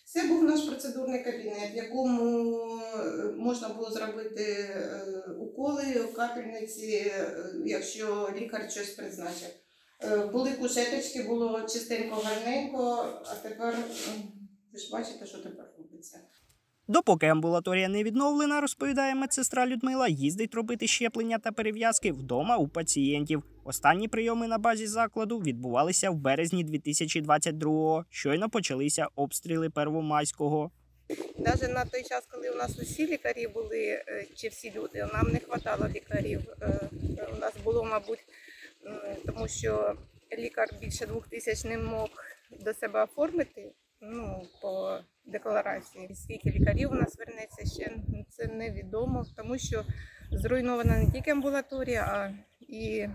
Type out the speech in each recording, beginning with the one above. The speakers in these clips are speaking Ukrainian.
Це був наш процедурний кабінет, в якому можна було зробити уколи, капельниці, якщо лікар щось призначив. Були кушеточки, було чистенько, гарненько, а тепер, ви ж бачите, що тепер робиться. Допоки амбулаторія не відновлена, розповідає медсестра Людмила, їздить робити щеплення та перев'язки вдома у пацієнтів. Останні прийоми на базі закладу відбувалися в березні 2022-го. Щойно почалися обстріли Первомайського. Навіть на той час, коли у нас усі лікарі були, чи всі люди, нам не вистачало лікарів. У нас було, мабуть, тому що лікар більше 2000 не мог до себе оформити, по декларації. Скільки лікарів у нас вернеться ще, це невідомо, тому що зруйнована не тільки амбулаторія, а і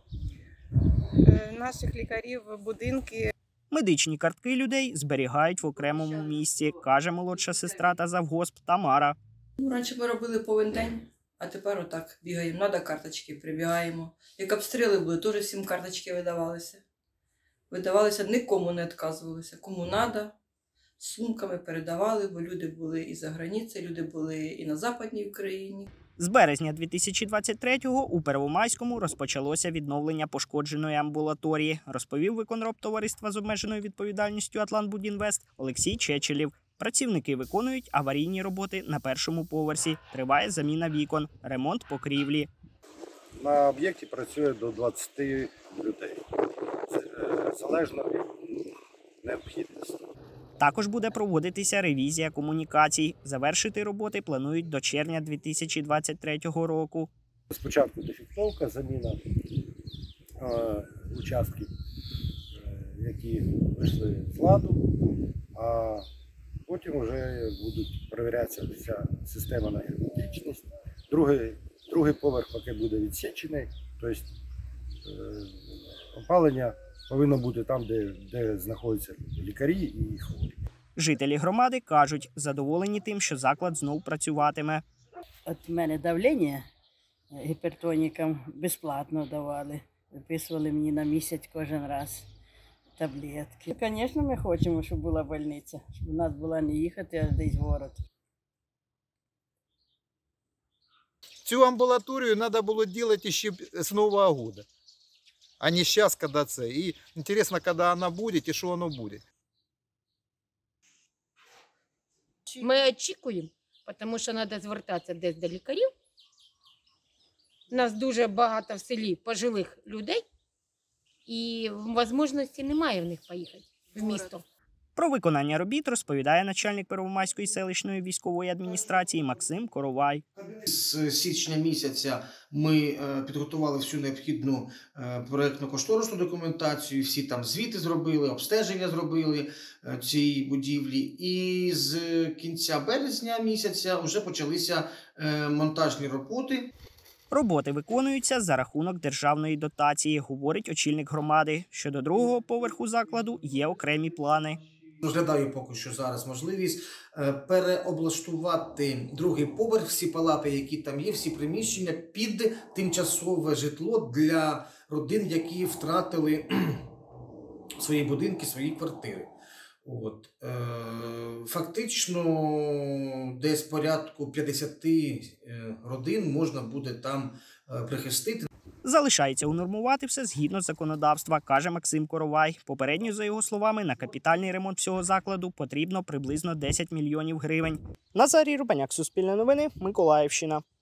наших лікарів будинки. Медичні картки людей зберігають в окремому місці, каже молодша сестра та завгосп Тамара. Раніше ми робили повен день, а тепер отак бігаємо. Надо карточки, прибігаємо. Як обстріли були, теж всім карточки видавалися. Видавалися, нікому не відказувалися. Кому треба, сумками передавали, бо люди були і за границею, люди були і на Западній Україні. З березня 2023-го у Первомайському розпочалося відновлення пошкодженої амбулаторії, розповів виконроб товариства з обмеженою відповідальністю «Атлантбудінвест» Олексій Чечелів. Працівники виконують аварійні роботи на першому поверсі. Триває заміна вікон, ремонт покрівлі. На об'єкті працює до 20 людей. Залежно від необхідності. Також буде проводитися ревізія комунікацій. Завершити роботи планують до червня 2023 року. Спочатку дефектовка, заміна участків, які вийшли з ладу, а потім вже будуть перевірятися вся система на герметичність. Другий поверх поки буде відсічений, тобто опалення повинно бути там, де знаходяться лікарі і хворі. Жителі громади кажуть, задоволені тим, що заклад знов працюватиме. От у мене давлення гіпертонікам безплатно давали. Виписували мені на місяць кожен раз таблетки. Звісно, ми хочемо, щоб була больниця, щоб у нас була не їхати, а десь в город. Цю амбулаторію треба було робити ще з Нового року, а не зараз, коли це. І цікаво, коли вона буде і що воно буде. Ми очікуємо, тому що треба звертатися десь до лікарів. У нас дуже багато в селі пожилих людей, і можливості немає в них поїхати в місто. Про виконання робіт розповідає начальник Первомайської селищної військової адміністрації Максим Коровай. З січня місяця ми підготували всю необхідну проєктно-кошторисну документацію, всі там звіти зробили, обстеження зробили цієї будівлі. І з кінця березня місяця вже почалися монтажні роботи. Роботи виконуються за рахунок державної дотації, говорить очільник громади. Щодо другого поверху закладу є окремі плани. Розглядаю поки що зараз можливість переоблаштувати другий поверх, всі палати, які там є, всі приміщення під тимчасове житло для родин, які втратили свої будинки, свої квартири. Фактично десь порядку 50 родин можна буде там прихистити. Залишається унормувати все згідно законодавства, каже Максим Коровай. Попередньо, за його словами, на капітальний ремонт всього закладу потрібно приблизно 10 мільйонів гривень. Назарій Рубаняк, Суспільне новини, Миколаївщина.